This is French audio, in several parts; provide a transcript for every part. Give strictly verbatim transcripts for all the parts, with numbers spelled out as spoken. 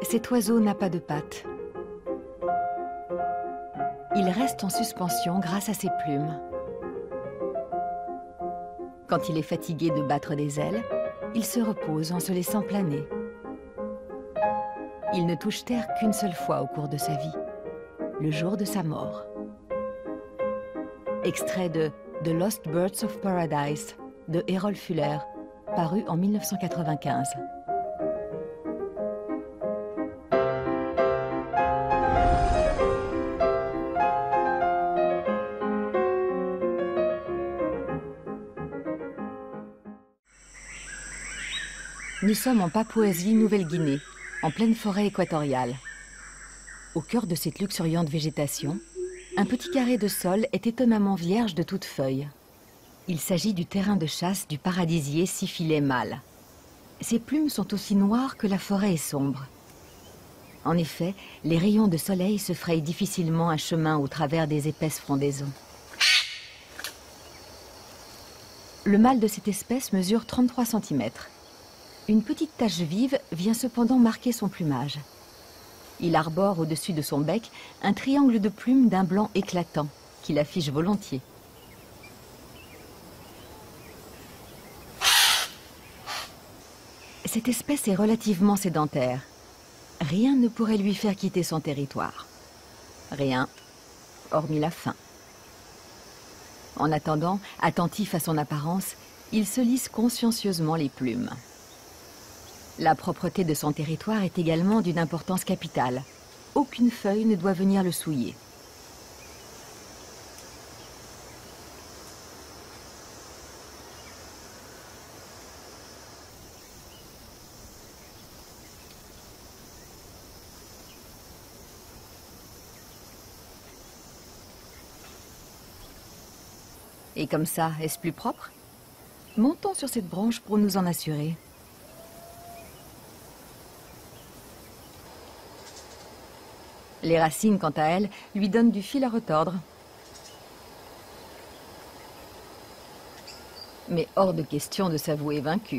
Cet oiseau n'a pas de pattes. Il reste en suspension grâce à ses plumes. Quand il est fatigué de battre des ailes, il se repose en se laissant planer. Il ne touche terre qu'une seule fois au cours de sa vie, le jour de sa mort. Extrait de The Lost Birds of Paradise de Errol Fuller, paru en mille neuf cent quatre-vingt-quinze. Nous sommes en Papouasie-Nouvelle-Guinée, en pleine forêt équatoriale. Au cœur de cette luxuriante végétation, un petit carré de sol est étonnamment vierge de toute feuille. Il s'agit du terrain de chasse du paradisier siffilé mâle. Ses plumes sont aussi noires que la forêt est sombre. En effet, les rayons de soleil se frayent difficilement un chemin au travers des épaisses frondaisons. Le mâle de cette espèce mesure trente-trois centimètres. Une petite tache vive vient cependant marquer son plumage. Il arbore au-dessus de son bec un triangle de plumes d'un blanc éclatant, qu'il affiche volontiers. Cette espèce est relativement sédentaire. Rien ne pourrait lui faire quitter son territoire. Rien, hormis la faim. En attendant, attentif à son apparence, il se lisse consciencieusement les plumes. La propreté de son territoire est également d'une importance capitale. Aucune feuille ne doit venir le souiller. Et comme ça, est-ce plus propre? Montons sur cette branche pour nous en assurer. Les racines, quant à elles, lui donnent du fil à retordre. Mais hors de question de s'avouer vaincu.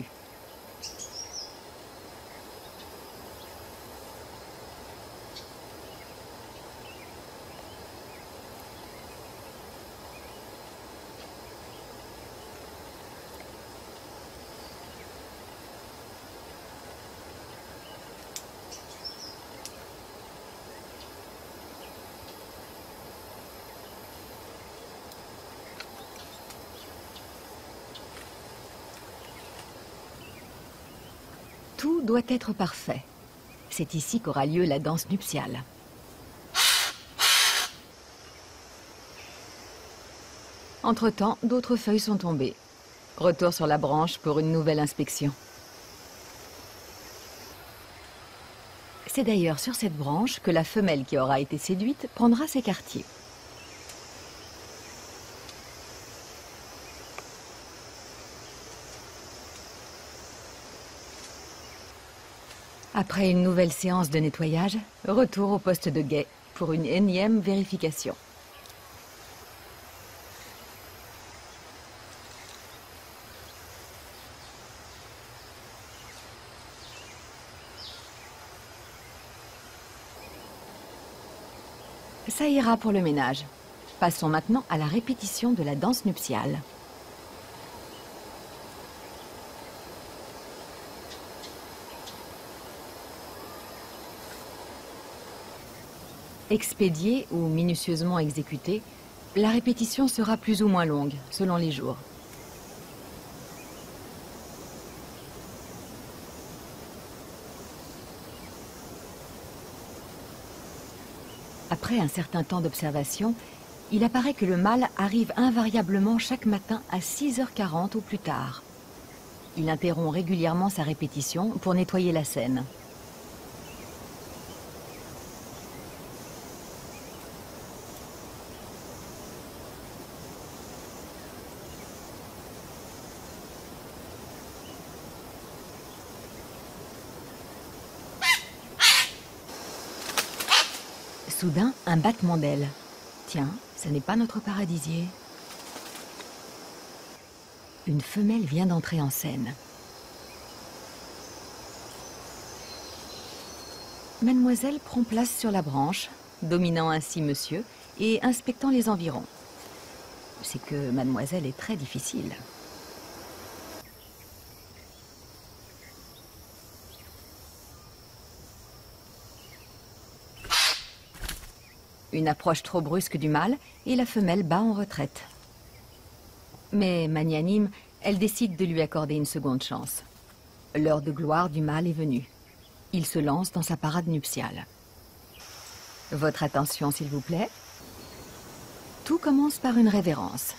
Tout doit être parfait. C'est ici qu'aura lieu la danse nuptiale. Entre-temps, d'autres feuilles sont tombées. Retour sur la branche pour une nouvelle inspection. C'est d'ailleurs sur cette branche que la femelle qui aura été séduite prendra ses quartiers. Après une nouvelle séance de nettoyage, retour au poste de guet pour une énième vérification. Ça ira pour le ménage. Passons maintenant à la répétition de la danse nuptiale. Expédiée ou minutieusement exécutée, la répétition sera plus ou moins longue, selon les jours. Après un certain temps d'observation, il apparaît que le mâle arrive invariablement chaque matin à six heures quarante au plus tard. Il interrompt régulièrement sa répétition pour nettoyer la scène. Soudain, un battement d'ailes. Tiens, ce n'est pas notre paradisier. Une femelle vient d'entrer en scène. Mademoiselle prend place sur la branche, dominant ainsi monsieur et inspectant les environs. C'est que mademoiselle est très difficile. Une approche trop brusque du mâle et la femelle bat en retraite. Mais magnanime, elle décide de lui accorder une seconde chance. L'heure de gloire du mâle est venue. Il se lance dans sa parade nuptiale. Votre attention, s'il vous plaît. Tout commence par une révérence.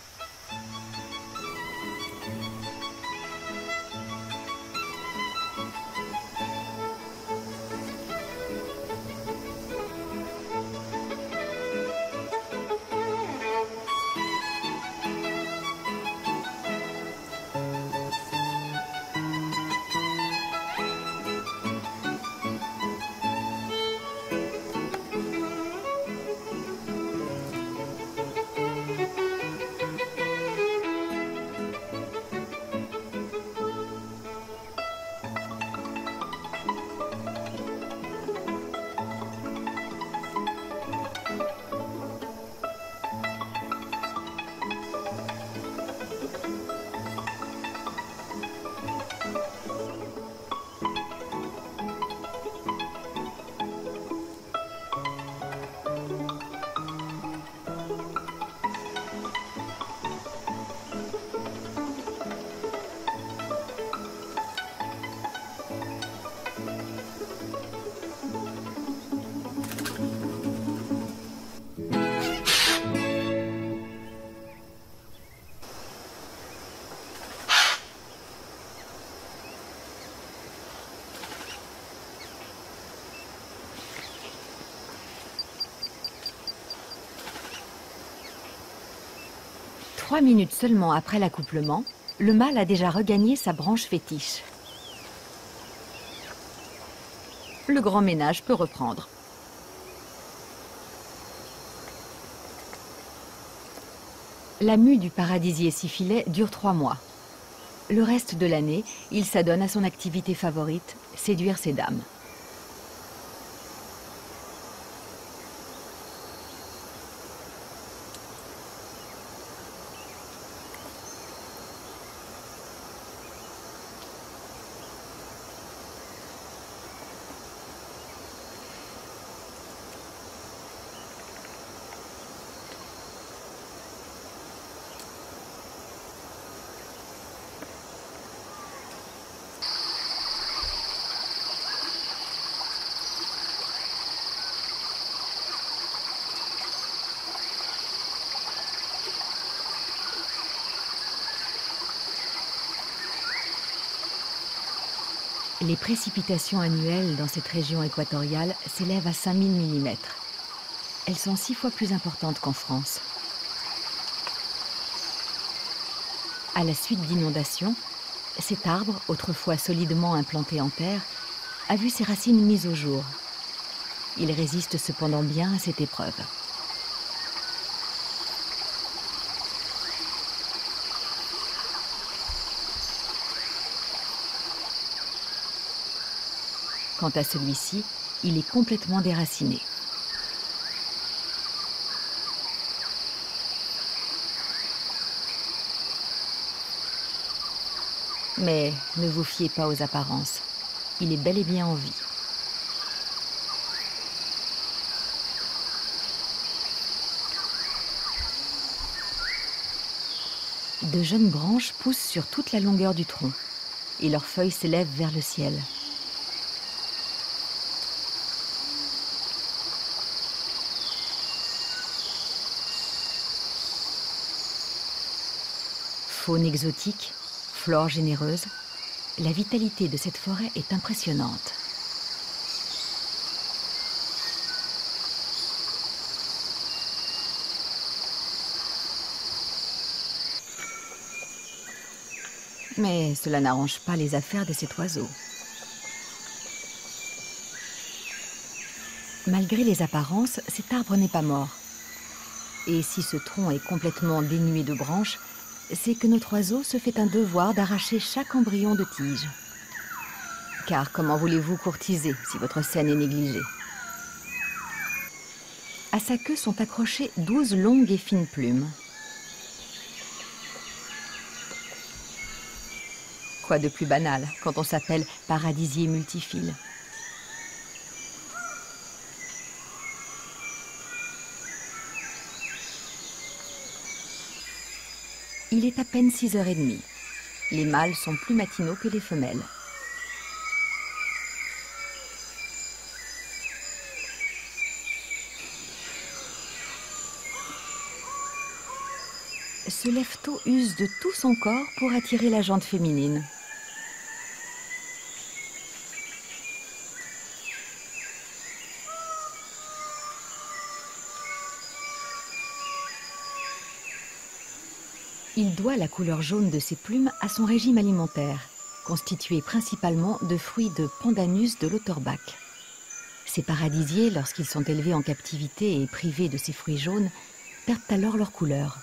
Trois minutes seulement après l'accouplement, le mâle a déjà regagné sa branche fétiche. Le grand ménage peut reprendre. La mue du paradisier syphilet dure trois mois. Le reste de l'année, il s'adonne à son activité favorite, séduire ses dames. Les précipitations annuelles dans cette région équatoriale s'élèvent à cinq mille millimètres. Elles sont six fois plus importantes qu'en France. À la suite d'inondations, cet arbre, autrefois solidement implanté en terre, a vu ses racines mises au jour. Il résiste cependant bien à cette épreuve. Quant à celui-ci, il est complètement déraciné. Mais ne vous fiez pas aux apparences. Il est bel et bien en vie. De jeunes branches poussent sur toute la longueur du tronc et leurs feuilles s'élèvent vers le ciel. Faune exotique, flore généreuse, la vitalité de cette forêt est impressionnante. Mais cela n'arrange pas les affaires de cet oiseau. Malgré les apparences, cet arbre n'est pas mort. Et si ce tronc est complètement dénué de branches, c'est que notre oiseau se fait un devoir d'arracher chaque embryon de tige. car comment voulez-vous courtiser si votre scène est négligée? À sa queue sont accrochées douze longues et fines plumes. Quoi de plus banal quand on s'appelle paradisier multifile? Il est à peine six heures trente. Les mâles sont plus matinaux que les femelles. Ce lève-tôt use de tout son corps pour attirer la jante féminine. Il doit la couleur jaune de ses plumes à son régime alimentaire, constitué principalement de fruits de Pandanus de l'Otterbach. Ces paradisiers, lorsqu'ils sont élevés en captivité et privés de ces fruits jaunes, perdent alors leur couleur.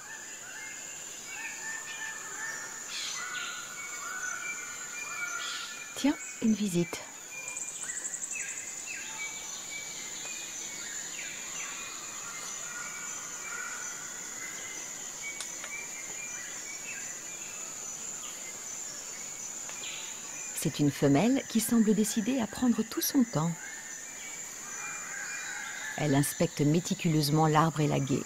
Tiens, une visite. C'est une femelle qui semble décidée à prendre tout son temps. Elle inspecte méticuleusement l'arbre et la gué.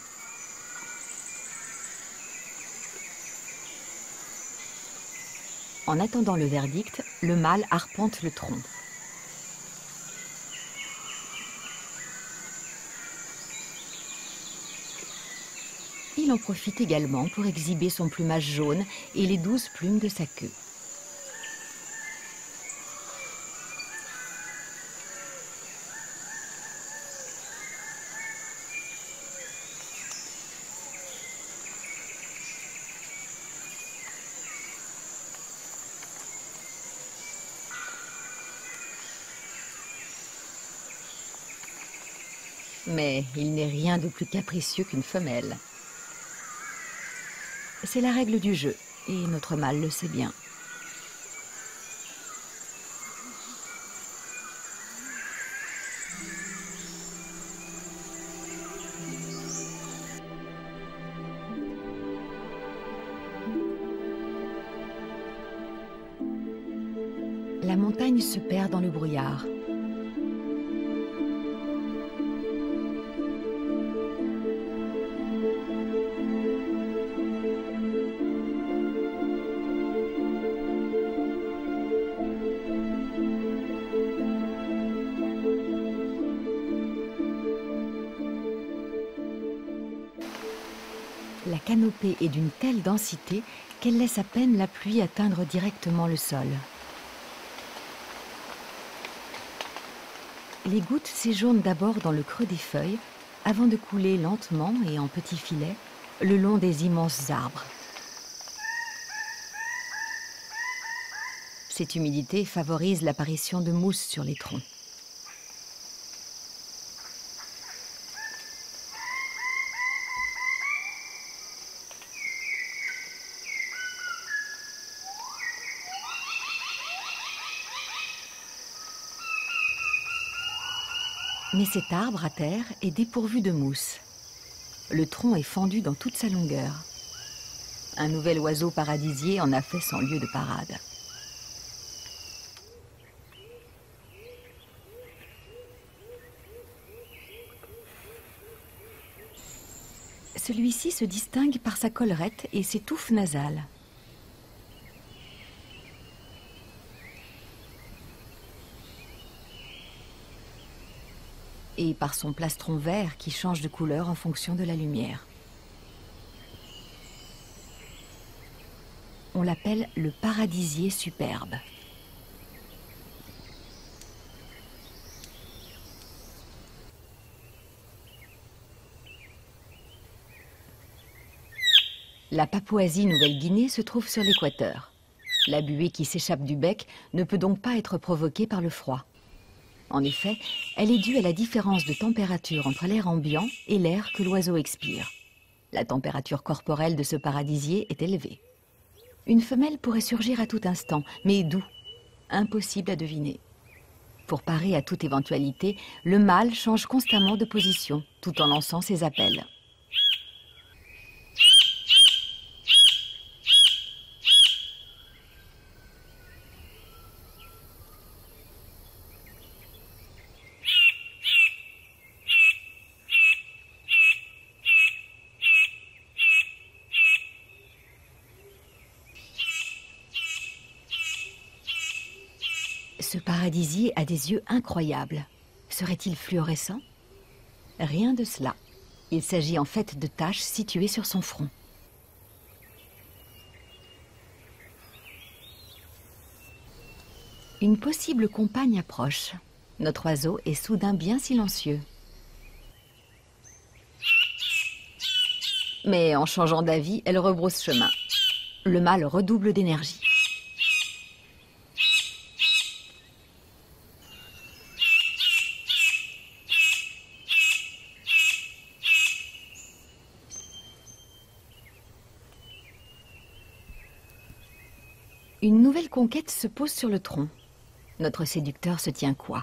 En attendant le verdict, le mâle arpente le tronc. Il en profite également pour exhiber son plumage jaune et les douze plumes de sa queue. Mais il n'est rien de plus capricieux qu'une femelle. C'est la règle du jeu, et notre mâle le sait bien. La montagne se perd dans le brouillard. La canopée est d'une telle densité qu'elle laisse à peine la pluie atteindre directement le sol. Les gouttes séjournent d'abord dans le creux des feuilles avant de couler lentement et en petits filets le long des immenses arbres. Cette humidité favorise l'apparition de mousse sur les troncs. Mais cet arbre à terre est dépourvu de mousse. Le tronc est fendu dans toute sa longueur. Un nouvel oiseau paradisier en a fait son lieu de parade. Celui-ci se distingue par sa collerette et ses touffes nasales. Et par son plastron vert qui change de couleur en fonction de la lumière. On l'appelle le paradisier superbe. La Papouasie-Nouvelle-Guinée se trouve sur l'équateur. La buée qui s'échappe du bec ne peut donc pas être provoquée par le froid. En effet, elle est due à la différence de température entre l'air ambiant et l'air que l'oiseau expire. La température corporelle de ce paradisier est élevée. Une femelle pourrait surgir à tout instant, mais d'où? Impossible à deviner. Pour parer à toute éventualité, le mâle change constamment de position, tout en lançant ses appels. Ce paradisier a des yeux incroyables. Serait-il fluorescent? Rien de cela. Il s'agit en fait de taches situées sur son front. Une possible compagne approche. Notre oiseau est soudain bien silencieux. Mais en changeant d'avis, elle rebrousse chemin. Le mâle redouble d'énergie. Une nouvelle conquête se pose sur le tronc. Notre séducteur se tient coi.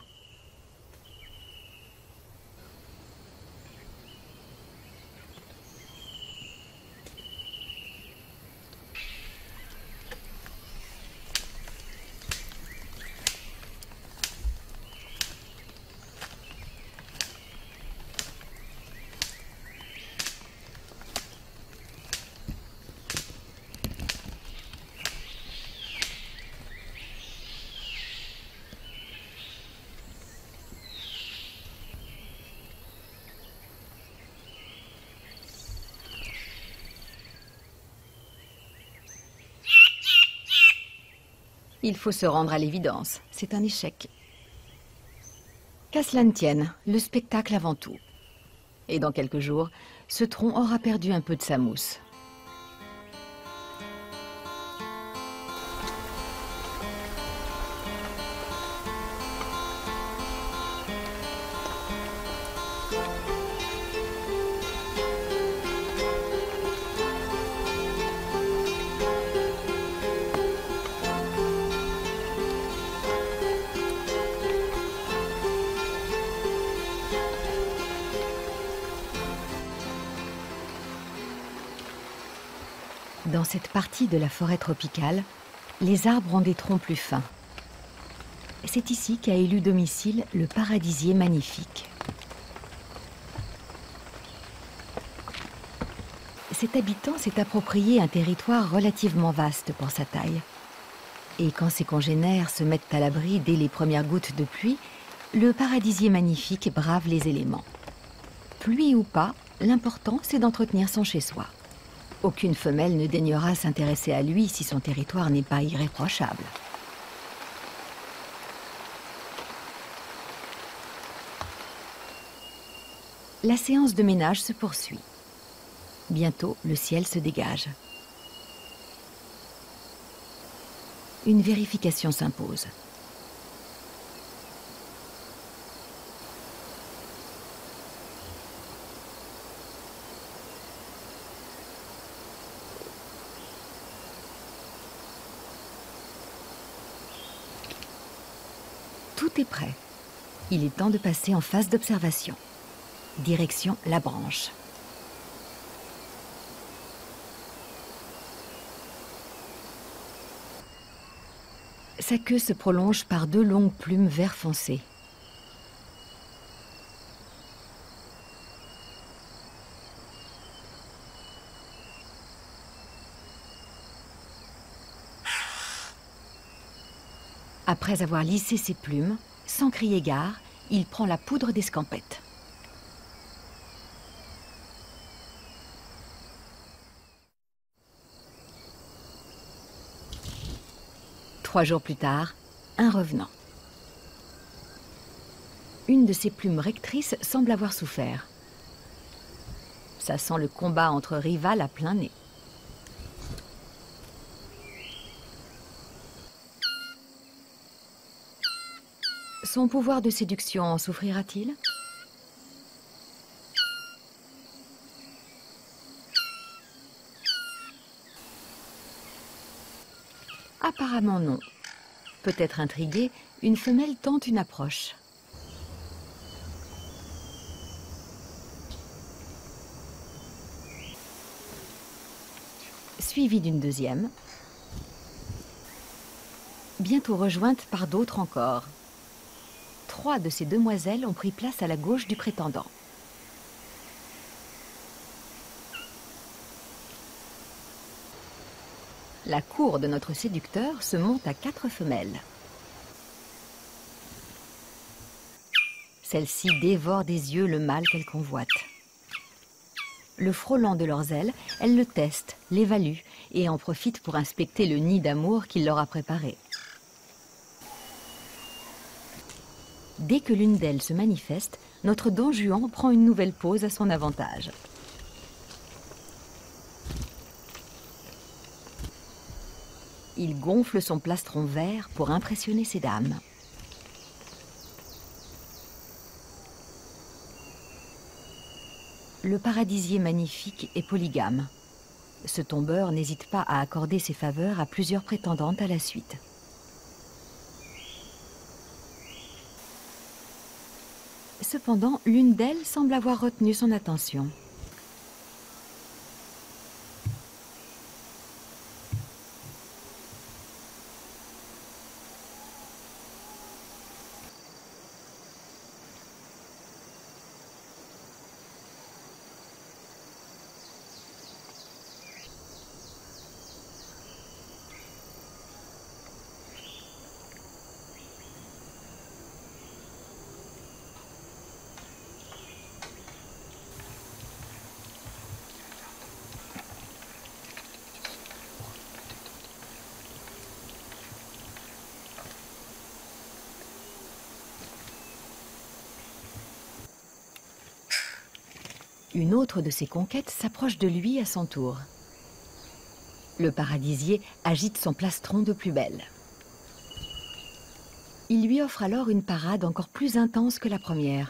Il faut se rendre à l'évidence, c'est un échec. Qu'à cela ne tienne, le spectacle avant tout. Et dans quelques jours, ce tronc aura perdu un peu de sa mousse. Dans cette partie de la forêt tropicale, les arbres ont des troncs plus fins. C'est ici qu'a élu domicile le paradisier magnifique. Cet habitant s'est approprié un territoire relativement vaste pour sa taille. Et quand ses congénères se mettent à l'abri dès les premières gouttes de pluie, le paradisier magnifique brave les éléments. Pluie ou pas, l'important c'est d'entretenir son chez-soi. Aucune femelle ne daignera s'intéresser à lui si son territoire n'est pas irréprochable. La séance de ménage se poursuit. Bientôt, le ciel se dégage. Une vérification s'impose. Tout est prêt. Il est temps de passer en phase d'observation. Direction la branche. Sa queue se prolonge par deux longues plumes vert foncé. Après avoir lissé ses plumes, sans crier gare, il prend la poudre d'escampette. Trois jours plus tard, un revenant. Une de ses plumes rectrices semble avoir souffert. Ça sent le combat entre rivales à plein nez. Son pouvoir de séduction en souffrira-t-il? Apparemment non. Peut-être intriguée, une femelle tente une approche. Suivie d'une deuxième, bientôt rejointe par d'autres encore. Trois de ces demoiselles ont pris place à la gauche du prétendant. La cour de notre séducteur se monte à quatre femelles. Celles-ci dévorent des yeux le mâle qu'elles convoitent. Le frôlant de leurs ailes, elles le testent, l'évaluent et en profitent pour inspecter le nid d'amour qu'il leur a préparé. Dès que l'une d'elles se manifeste, notre Don Juan prend une nouvelle pose à son avantage. Il gonfle son plastron vert pour impressionner ses dames. Le paradisier magnifique est polygame. Ce tombeur n'hésite pas à accorder ses faveurs à plusieurs prétendantes à la suite. Cependant, l'une d'elles semble avoir retenu son attention. Une autre de ses conquêtes s'approche de lui à son tour. Le paradisier agite son plastron de plus belle. Il lui offre alors une parade encore plus intense que la première.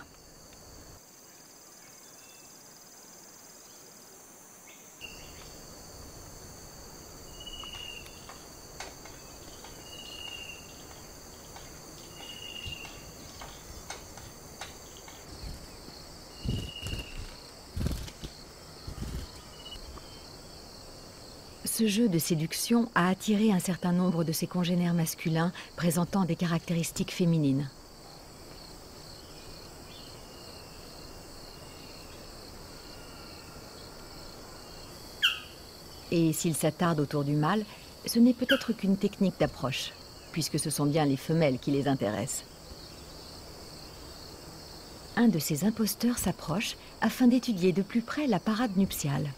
Ce jeu de séduction a attiré un certain nombre de ses congénères masculins présentant des caractéristiques féminines. Et s'il s'attarde autour du mâle, ce n'est peut-être qu'une technique d'approche, puisque ce sont bien les femelles qui les intéressent. Un de ces imposteurs s'approche afin d'étudier de plus près la parade nuptiale.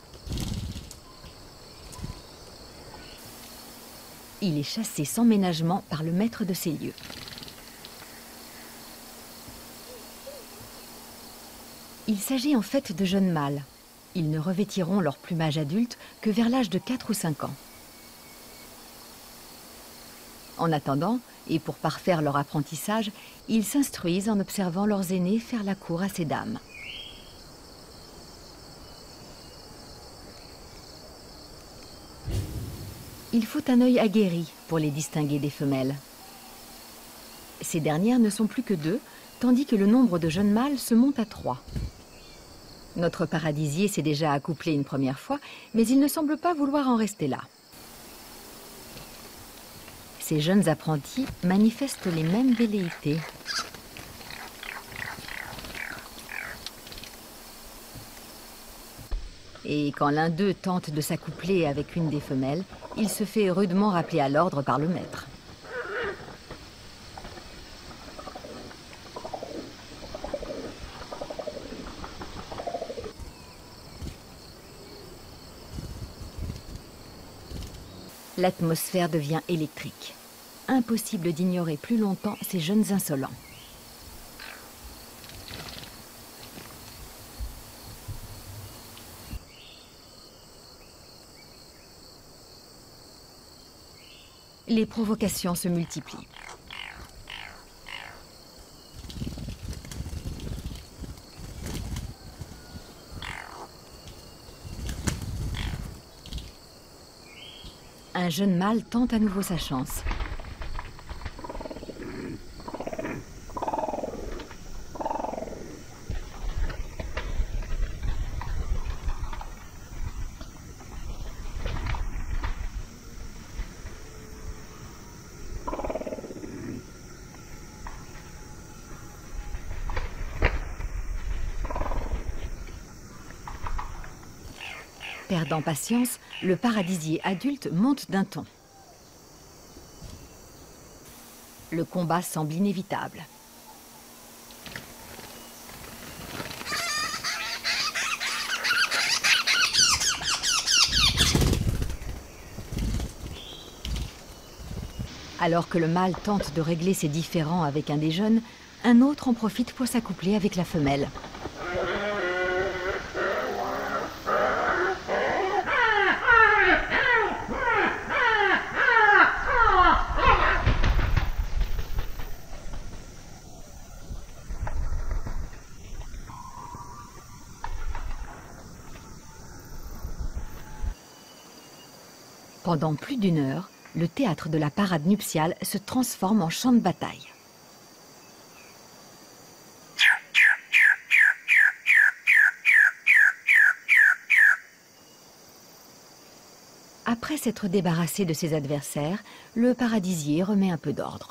Il est chassé sans ménagement par le maître de ces lieux. Il s'agit en fait de jeunes mâles. Ils ne revêtiront leur plumage adulte que vers l'âge de quatre ou cinq ans. En attendant, et pour parfaire leur apprentissage, ils s'instruisent en observant leurs aînés faire la cour à ces dames. Il faut un œil aguerri pour les distinguer des femelles. Ces dernières ne sont plus que deux, tandis que le nombre de jeunes mâles se monte à trois. Notre paradisier s'est déjà accouplé une première fois, mais il ne semble pas vouloir en rester là. Ces jeunes apprentis manifestent les mêmes velléités. Et quand l'un d'eux tente de s'accoupler avec une des femelles, il se fait rudement rappeler à l'ordre par le maître. L'atmosphère devient électrique. Impossible d'ignorer plus longtemps ces jeunes insolents. Les provocations se multiplient. Un jeune mâle tente à nouveau sa chance. Perdant patience, le paradisier adulte monte d'un ton. Le combat semble inévitable. Alors que le mâle tente de régler ses différends avec un des jeunes, un autre en profite pour s'accoupler avec la femelle. Pendant plus d'une heure, le théâtre de la parade nuptiale se transforme en champ de bataille. Après s'être débarrassé de ses adversaires, le paradisier remet un peu d'ordre.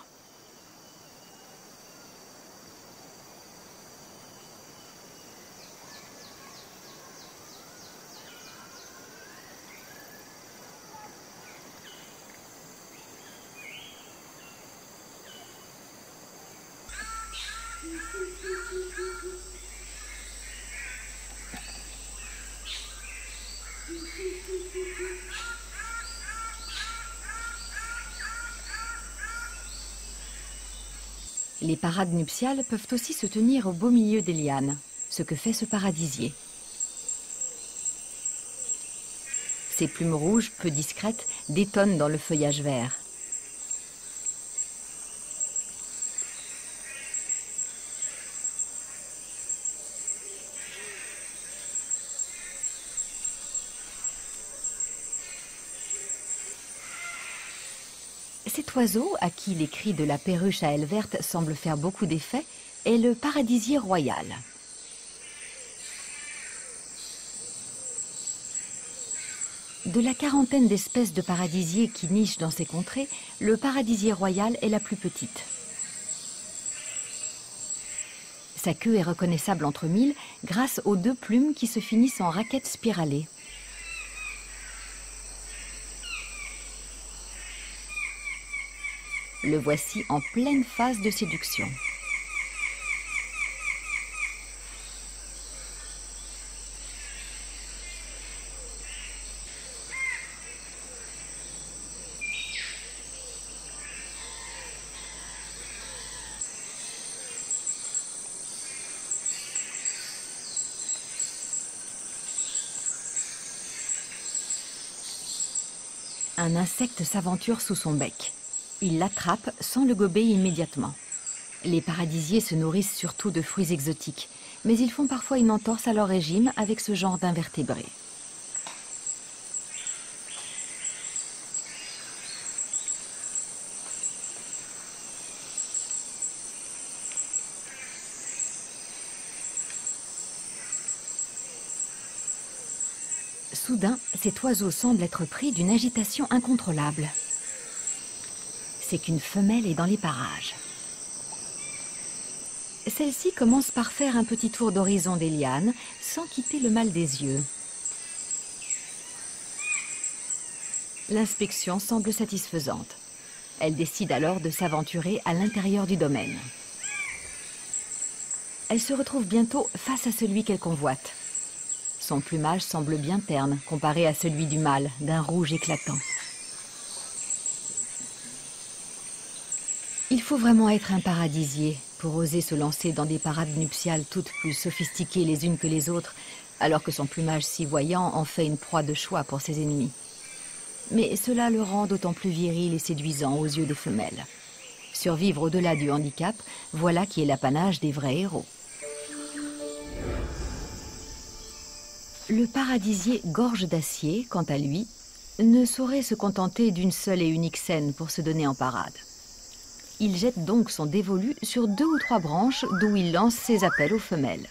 Les parades nuptiales peuvent aussi se tenir au beau milieu des lianes, ce que fait ce paradisier. Ses plumes rouges, peu discrètes, détonnent dans le feuillage vert. Cet oiseau, à qui les cris de la perruche à ailes vertes semblent faire beaucoup d'effet, est le paradisier royal. De la quarantaine d'espèces de paradisiers qui nichent dans ces contrées, le paradisier royal est la plus petite. Sa queue est reconnaissable entre mille grâce aux deux plumes qui se finissent en raquettes spiralées. Le voici en pleine phase de séduction. Un insecte s'aventure sous son bec. Il l'attrape sans le gober immédiatement. Les paradisiers se nourrissent surtout de fruits exotiques, mais ils font parfois une entorse à leur régime avec ce genre d'invertébrés. Soudain, cet oiseau semble être pris d'une agitation incontrôlable. C'est qu'une femelle est dans les parages. Celle-ci commence par faire un petit tour d'horizon des lianes, sans quitter le mâle des yeux. L'inspection semble satisfaisante. Elle décide alors de s'aventurer à l'intérieur du domaine. Elle se retrouve bientôt face à celui qu'elle convoite. Son plumage semble bien terne comparé à celui du mâle, d'un rouge éclatant. Il faut vraiment être un paradisier pour oser se lancer dans des parades nuptiales toutes plus sophistiquées les unes que les autres, alors que son plumage si voyant en fait une proie de choix pour ses ennemis. Mais cela le rend d'autant plus viril et séduisant aux yeux des femelles. Survivre au-delà du handicap, voilà qui est l'apanage des vrais héros. Le paradisier gorge d'acier, quant à lui, ne saurait se contenter d'une seule et unique scène pour se donner en parade. Il jette donc son dévolu sur deux ou trois branches d'où il lance ses appels aux femelles.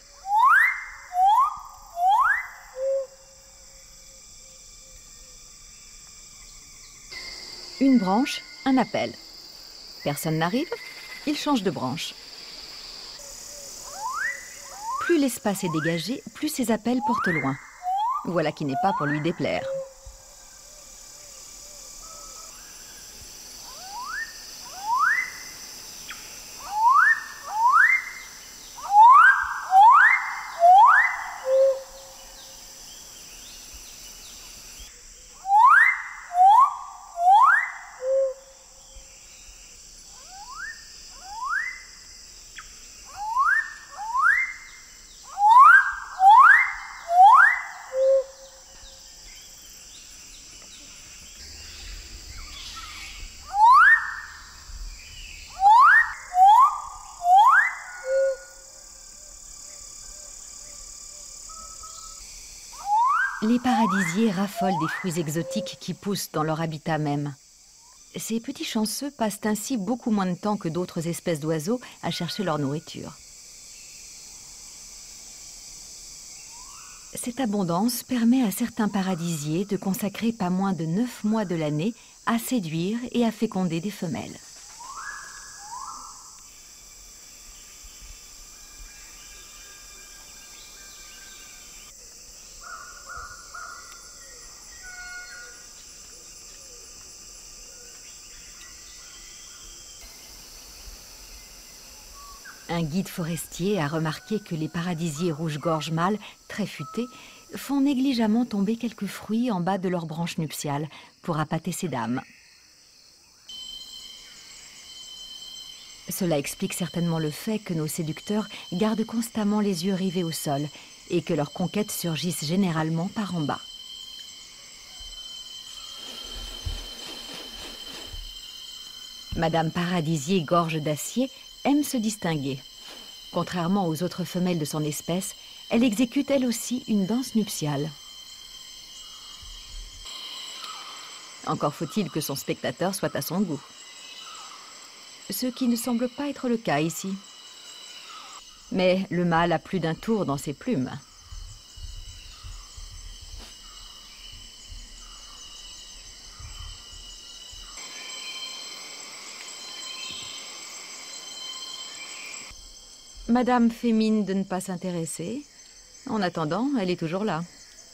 Une branche, un appel. Personne n'arrive, il change de branche. Plus l'espace est dégagé, plus ses appels portent loin. Voilà qui n'est pas pour lui déplaire. Les paradisiers raffolent des fruits exotiques qui poussent dans leur habitat même. Ces petits chanceux passent ainsi beaucoup moins de temps que d'autres espèces d'oiseaux à chercher leur nourriture. Cette abondance permet à certains paradisiers de consacrer pas moins de neuf mois de l'année à séduire et à féconder des femelles. Un guide forestier a remarqué que les paradisiers rouge-gorge mâles, très futés, font négligemment tomber quelques fruits en bas de leurs branches nuptiales pour appâter ces dames. Cela explique certainement le fait que nos séducteurs gardent constamment les yeux rivés au sol et que leurs conquêtes surgissent généralement par en bas. Madame Paradisier Gorge d'Acier aime se distinguer. Contrairement aux autres femelles de son espèce, elle exécute elle aussi une danse nuptiale. Encore faut-il que son spectateur soit à son goût. Ce qui ne semble pas être le cas ici. Mais le mâle a plus d'un tour dans ses plumes. Madame fait mine de ne pas s'intéresser. En attendant, elle est toujours là.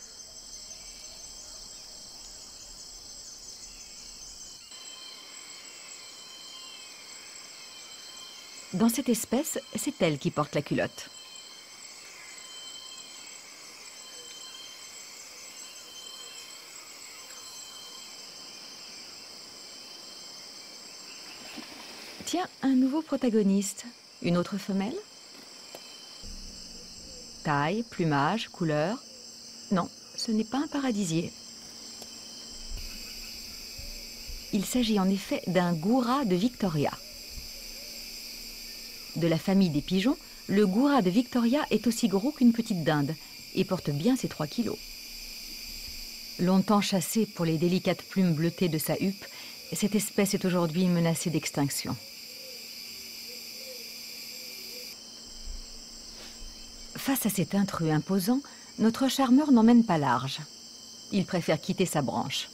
Dans cette espèce, c'est elle qui porte la culotte. Tiens, un nouveau protagoniste. Une autre femelle ? Taille, plumage, couleur. Non, ce n'est pas un paradisier. Il s'agit en effet d'un goura de Victoria. De la famille des pigeons, le goura de Victoria est aussi gros qu'une petite dinde et porte bien ses trois kilos. Longtemps chassée pour les délicates plumes bleutées de sa huppe, cette espèce est aujourd'hui menacée d'extinction. Face à cet intrus imposant, notre charmeur n'emmène pas large. Il préfère quitter sa branche.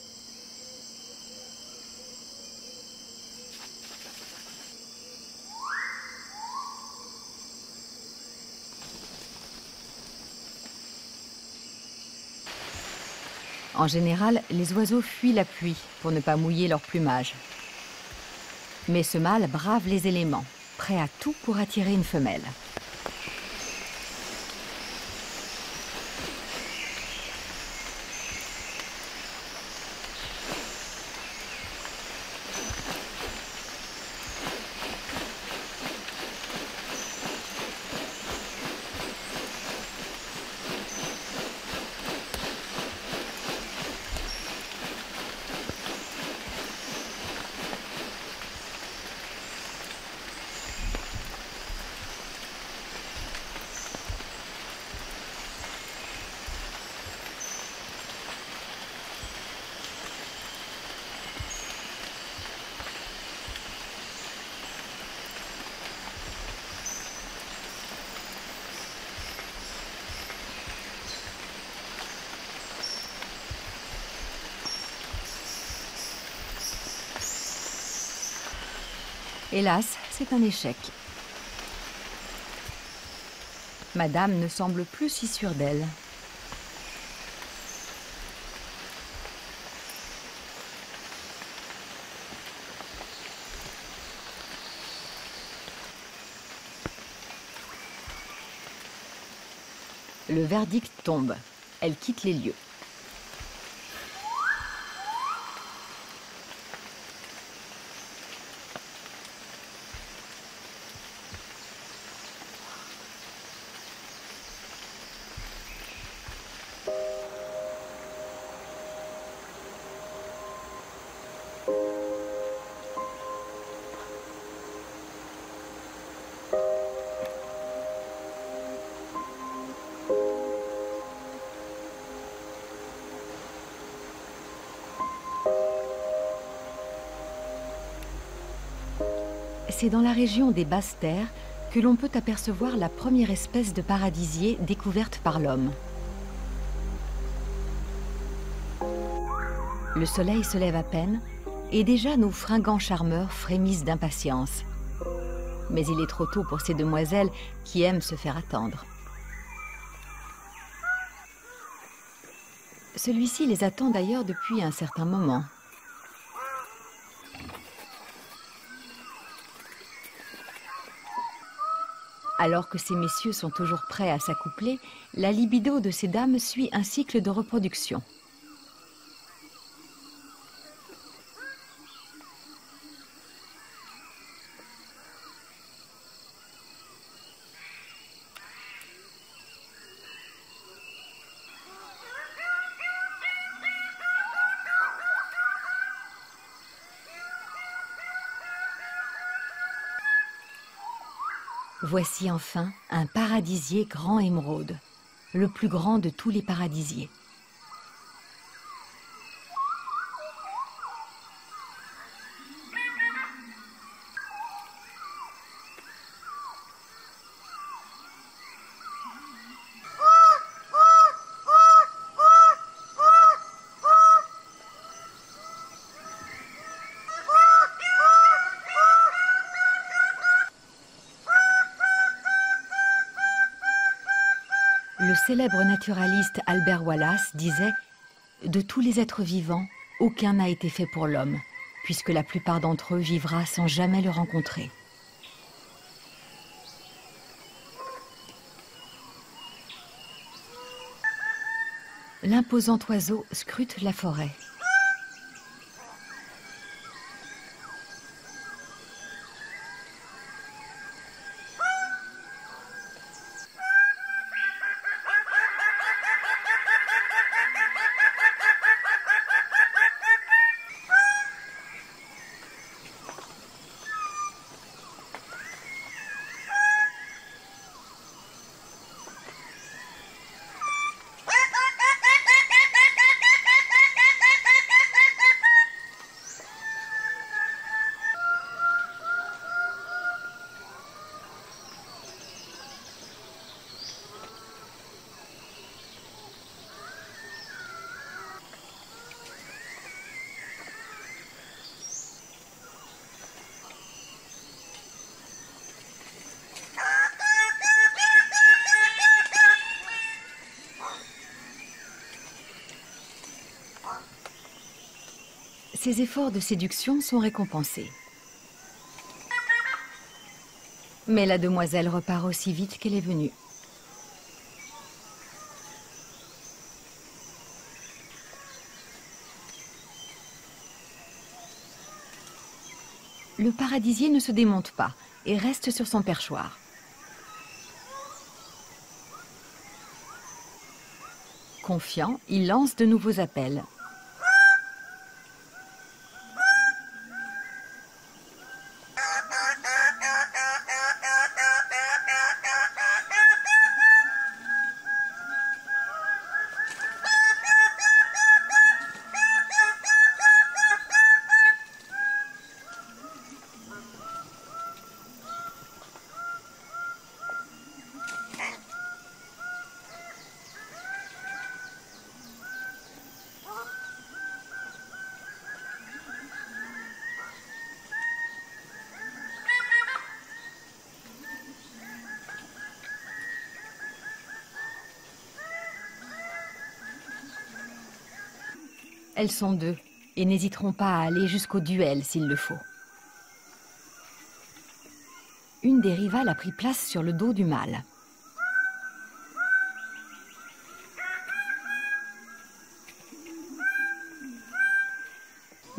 En général, les oiseaux fuient la pluie pour ne pas mouiller leur plumage. Mais ce mâle brave les éléments, prêt à tout pour attirer une femelle. Hélas, c'est un échec. Madame ne semble plus si sûre d'elle. Le verdict tombe. Elle quitte les lieux. C'est dans la région des basses terres que l'on peut apercevoir la première espèce de paradisier découverte par l'homme. Le soleil se lève à peine et déjà nos fringants charmeurs frémissent d'impatience. Mais il est trop tôt pour ces demoiselles qui aiment se faire attendre. Celui-ci les attend d'ailleurs depuis un certain moment. Alors que ces messieurs sont toujours prêts à s'accoupler, la libido de ces dames suit un cycle de reproduction. Voici enfin un paradisier grand émeraude, le plus grand de tous les paradisiers. Le célèbre naturaliste Albert Wallace disait « De tous les êtres vivants, aucun n'a été fait pour l'homme, puisque la plupart d'entre eux vivra sans jamais le rencontrer. » L'imposant oiseau scrute la forêt. Ses efforts de séduction sont récompensés. Mais la demoiselle repart aussi vite qu'elle est venue. Le paradisier ne se démonte pas et reste sur son perchoir. Confiant, il lance de nouveaux appels. Elles sont deux et n'hésiteront pas à aller jusqu'au duel s'il le faut. Une des rivales a pris place sur le dos du mâle.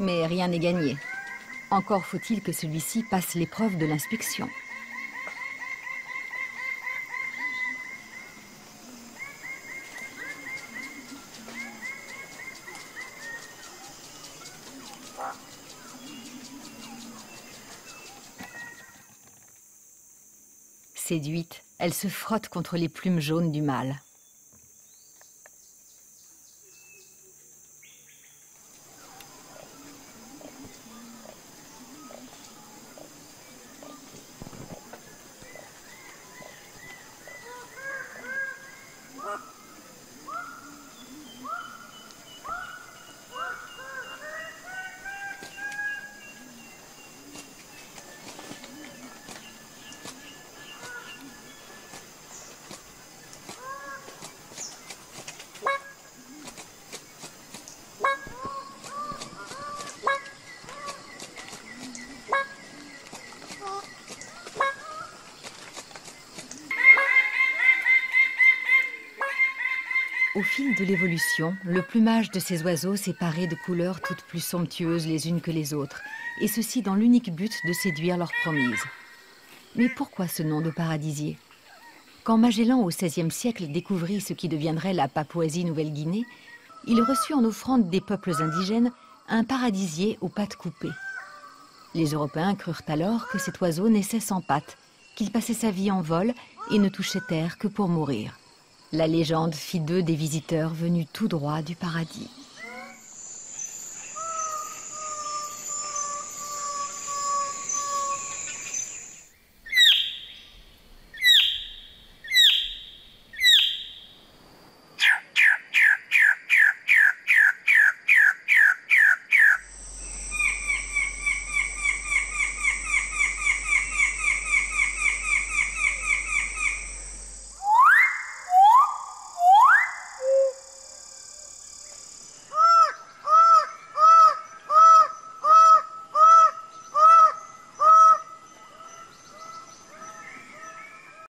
Mais rien n'est gagné. Encore faut-il que celui-ci passe l'épreuve de l'inspection. Séduite, elle se frotte contre les plumes jaunes du mâle. Au fil de l'évolution, le plumage de ces oiseaux s'est paré de couleurs toutes plus somptueuses les unes que les autres, et ceci dans l'unique but de séduire leur promise. Mais pourquoi ce nom de paradisier? Quand Magellan au seizième siècle découvrit ce qui deviendrait la Papouasie-Nouvelle-Guinée, il reçut en offrande des peuples indigènes un paradisier aux pattes coupées. Les Européens crurent alors que cet oiseau naissait sans pattes, qu'il passait sa vie en vol et ne touchait terre que pour mourir. La légende fit d'eux des visiteurs venus tout droit du paradis.